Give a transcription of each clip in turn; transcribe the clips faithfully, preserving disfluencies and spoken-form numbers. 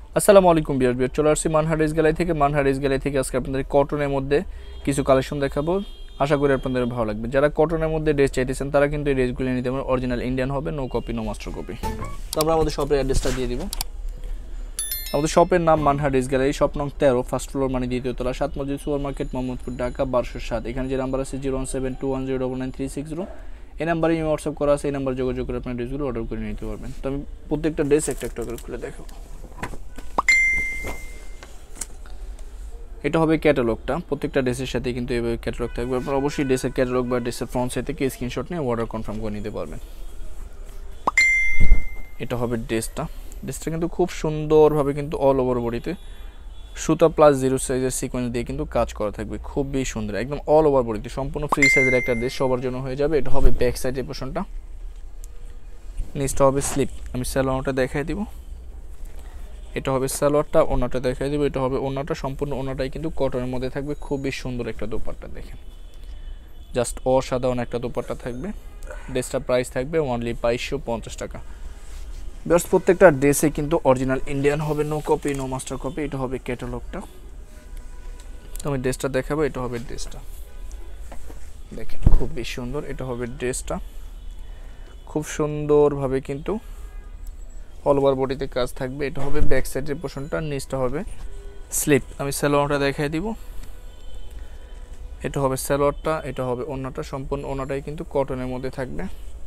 আসসালামু আলাইকুম বিয়ার বিয়ার চলে আসছি মানহার ড্রেস গ্যালারি থেকে মানহার ড্রেস গ্যালারি থেকে আজকে আপনাদের কটনের মধ্যে কিছু কালেকশন দেখাবো। আশা করি আপনাদের ভালো লাগবে। যারা কটনের মধ্যে ড্রেস চাইতেছেন তারা কিন্তু এই ড্রেসগুলো নিতে পারেন। অরিজিনাল ইন্ডিয়ান হবে, no copy no master copy. তো আমরা আমাদের শপের অ্যাড্রেসটা দিয়ে দিব। আমাদের শপের নাম মানহার ড্রেস গ্যালারি, শপ নং তেরো, ফার্স্ট ফ্লোর মানে দ্বিতীয় তলা, সাত মসজিদ সুপার মার্কেট, মোহাম্মদপুর, ঢাকা বারোশো সাত। এখানে যে নাম্বার আছে zero one seven two one zero double nine three six zero, এই নাম্বারে হোয়াটসঅ্যাপ করা আছে। এই নাম্বার যোগাযোগ করে আপনার ড্রেসগুলো অর্ডার করে নিতে পারবেন। তো আমি প্রত্যেকটা ড্রেস একটা একটা করে খুলে দেখাবো। এটা হবে ক্যাটালগটা, প্রত্যেকটা ড্রেসের সাথে কিন্তু এইভাবে ক্যাটালগ থাকবে। আপনারা অবশ্যই ড্রেসের ক্যাটালগ বা ড্রেসের ফ্রন্ট সাইড থেকে স্ক্রিনশট নিয়ে অর্ডার কনফার্ম করে নিতে পারবেন। এটা হবে ড্রেসটা। ড্রেসটা কিন্তু খুব সুন্দরভাবে কিন্তু অল ওভার বডিতে সুতা প্লাস জিরো সাইজের সিকোয়েন্স দিয়ে কিন্তু কাজ করা থাকবে, খুবই সুন্দর, একদম অল ওভার বডিতে সম্পূর্ণ ফ্রি সাইজের একটা ড্রেস সবার জন্য হয়ে যাবে। এটা হবে ব্যাক সাইডের পোর্শনটা, নিচটা হবে স্লিপ। আমি সালোয়ারটা দেখাই দিব। এটা হবে সালোয়ারটা, ওনাটা দেখাই দিব। এটা হবে ওনাটা, সম্পূর্ণ ওনাটাই কিন্তু কটনের মধ্যে থাকবে, খুবই সুন্দর একটা দোপাট্টা দেখেন, জাস্ট অসাধারণ একটা দোপাট্টা থাকবে। ড্রেসটা প্রাইস থাকবে অনলি বাইশশো পঞ্চাশ টাকা। বেশ প্রত্যেকটা ড্রেসে কিন্তু অরিজিনাল ইন্ডিয়ান হবে, no copy no master copy. এটা হবে ক্যাটালগটা, তো আমি ড্রেসটা দেখাবো। এটা হবে ড্রেসটা দেখেন, খুবই সুন্দর। এটা হবে ড্রেসটা, খুব সুন্দরভাবে কিন্তু অল ওভার বডিতে কাজ থাকবে। এটা হবে ব্যাক সাইডের পোর্শনটা, নিচটা হবে স্লিপ। আমি সালোয়ারটা দেখাই দিব। এটা হবে সালোয়ারটা, এটা হবে ওড়নাটা, সম্পূর্ণ ওড়নাটাই কিন্তু কটনের মধ্যে থাকবে।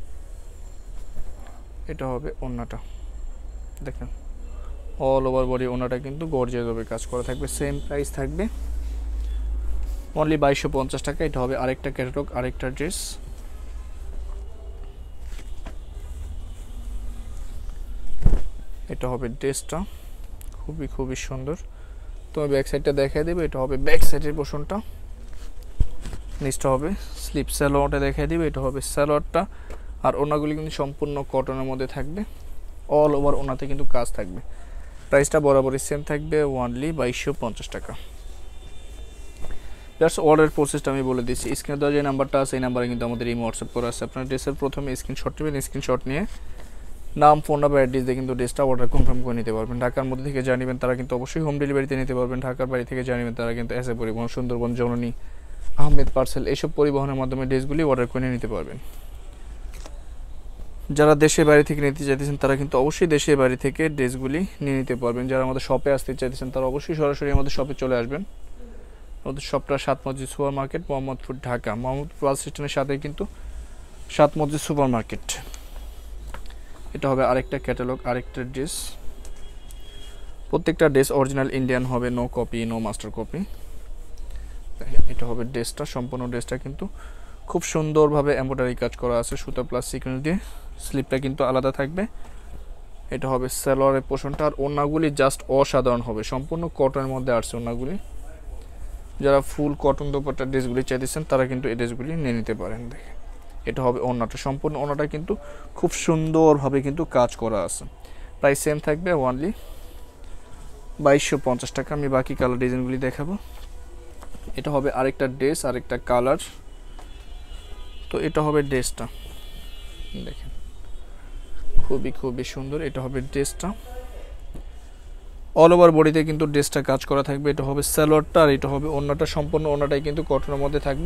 এটা হবে ওড়নাটা দেখেন, অল ওভার বডি ওড়নাটা কিন্তু গর্জিয়াসভাবে কাজ করা থাকবে। সেম প্রাইস থাকবে অনলি বাইশশো পঞ্চাশ টাকা। এটা হবে আরেকটা ক্যাটালগ, আরেকটা ড্রেস। এটা হবে ড্রেসটা, খুবই খুবই সুন্দর। তো আমি ব্যাক সাইডটা দেখাই দেবো। এটা হবে ব্যাক সাইডের পোর্শনটা, নিচটা হবে স্লিপ। সালোয়ারটা দেখাই দিবে। এটা হবে সালোয়ারটা, আর ওনাগুলি কিন্তু সম্পূর্ণ কটনের মধ্যে থাকবে, অল ওভার ওনাতে কিন্তু কাজ থাকবে। প্রাইসটা বরাবরই সেম থাকবে ওনলি বাইশশো পঞ্চাশ টাকা। জাস্ট অর্ডার প্রসেসটা আমি বলে দিচ্ছি। স্ক্রিনে দেওয়া যে নাম্বারটা আছে এই নাম্বারে কিন্তু আমাদের এই হোয়াটসঅ্যাপ করা আছে। আপনার ড্রেসের প্রথমে স্ক্রিনশট নেবেন, স্ক্রিনশট নিয়ে নাম, ফোন নাম্বার, অ্যাড্রেস দিয়ে কিন্তু ড্রেসটা অর্ডার কনফার্ম করে নিতে পারবেন। ঢাকার মধ্যে থেকে জানিবেন তারা কিন্তু অবশ্যই হোম ডেলিভারিতে নিতে পারবেন। ঢাকার বাড়ি থেকে জানিবেন তারা কিন্তু এসে পরিবহন, সুন্দরবন, জননী, আহমেদ পার্সেল এইসব পরিবহনের মাধ্যমে ড্রেসগুলি অর্ডার করে নিতে পারবেন। যারা দেশের বাইরে থেকে নিতে চাইতেছেন তারা কিন্তু অবশ্যই দেশের বাইরে থেকে ড্রেসগুলি নিয়ে নিতে পারবেন। যারা আমাদের শপে আসতে চাইতেছেন তারা অবশ্যই সরাসরি আমাদের শপে চলে আসবেন। আমাদের শপটা Sat Masjid super market, Mohammadpur, Dhaka. Mohammadpur bus স্টেশনের সাথে কিন্তু সাত মসজিদ সুপার মার্কেট। এটা হবে আরেকটা ক্যাটালগ, আরেকটা ড্রেস। প্রত্যেকটা ড্রেস অরিজিনাল ইন্ডিয়ান হবে, no copy no master copy. এটা হবে ড্রেসটা, সম্পূর্ণ ড্রেসটা কিন্তু খুব সুন্দরভাবে এমব্রয়ডারি কাজ করা আছে সুতা প্লাস সিকোয়েন্স দিয়ে। স্লিপটা কিন্তু আলাদা থাকবে। এটা হবে সালোয়ারের পোর্শনটা, আর ওড়নাগুলি জাস্ট অসাধারণ হবে, সম্পূর্ণ কটনের মধ্যে আসছে ওড়নাগুলি। যারা ফুল কটন দোপাট্টার ড্রেসগুলি চাইতেছেন তারা কিন্তু এই ড্রেসগুলি নিয়ে নিতে পারেন। দেখে এটা হবে ওড়নাটা, সম্পূর্ণ ওড়নাটা কিন্তু খুব সুন্দরভাবে কিন্তু কাজ করা আছে। প্রাইস সেম থাকবে ওনলি বাইশশো পঞ্চাশ টাকা। আমি বাকি কালার ডিজাইনগুলি দেখাবো। এটা হবে আরেকটা ড্রেস, আরেকটা কালার। তো এটা হবে ড্রেসটা দেখেন, খুবই খুবই সুন্দর। এটা হবে ড্রেসটা, অল ওভার বডিতে কিন্তু ড্রেসটা কাজ করা থাকবে। এটা হবে সালোয়ারটা, আর এটা হবে ওড়নাটা, সম্পূর্ণ ওড়নাটাই কিন্তু কটনের মধ্যে থাকবে।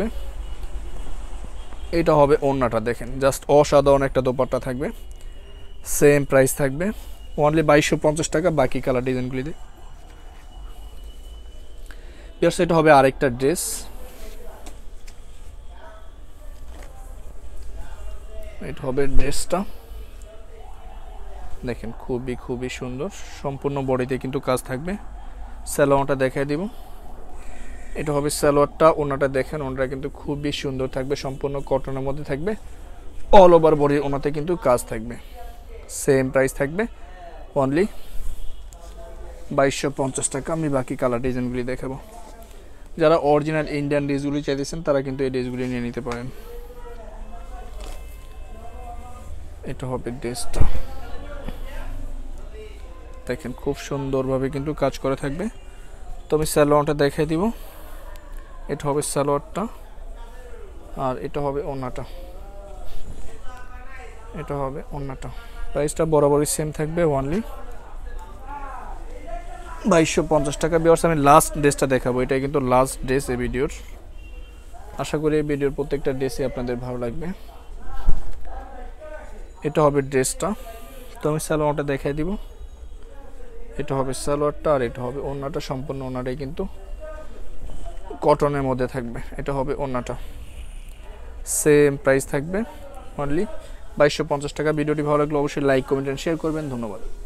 এটা হবে ওড়নাটা দেখেন, জাস্ট অসাধারণ একটা দোপাট্টা থাকবে। সেম প্রাইস থাকবে অনলি বাইশশো পঞ্চাশ টাকা। বাকি কালার ডিজাইনগুলিতে এটা হবে আরেকটা ড্রেস। এটা হবে ড্রেসটা দেখেন, খুবই খুবই সুন্দর, সম্পূর্ণ বডিতে কিন্তু কাজ থাকবে। সালোয়ারটা দেখাই দিব। এটা হবে সালোয়ারটা, ওনাটা দেখেন, ওনাটা কিন্তু খুবই সুন্দর থাকবে, সম্পূর্ণ কটনের মধ্যে থাকবে, অল ওভার বডি ওনাতে কিন্তু কাজ থাকবে। সেম প্রাইস থাকবে অনলি বাইশশো পঞ্চাশ টাকা। আমি বাকি কালার ডিজাইনগুলি দেখাবো। যারা অরিজিনাল ইন্ডিয়ান ড্রেসগুলি চাইতেছেন তারা কিন্তু এই ড্রেসগুলি নিয়ে নিতে পারেন। এটা হবে ড্রেসটা দেখেন, খুব সুন্দরভাবে কিন্তু কাজ করা থাকবে। তো আমি সালোয়ারটা দেখাই দিব। এটা হবে সালোয়ারটা, আর এটা হবে ওড়নাটা। এটা হবে ওড়নাটা। প্রাইসটা বরাবরই সেম থাকবে অনলি বাইশশো পঞ্চাশ টাকা। ভিউয়ার্স আমি লাস্ট ড্রেসটা দেখাবো, এটাই কিন্তু লাস্ট ড্রেস এই ভিডিওর। আশা করি এই ভিডিওর প্রত্যেকটা ড্রেসই আপনাদের ভালো লাগবে। এটা হবে ড্রেসটা, তো আমি সালোয়ারটা দেখাই দিব। এটা হবে সালোয়ারটা, আর এটা হবে ওড়নাটা। সম্পূর্ণ ওড়নাটাই কিন্তু কটনের মধ্যে থাকবে। এটা হবে ওড়নাটা, সেম প্রাইস থাকবে অনলি বাইশশো পঞ্চাশ টাকা। ভিডিওটি ভালো লাগলে অবশ্যই লাইক, কমেন্ট এন্ড শেয়ার করবেন। ধন্যবাদ।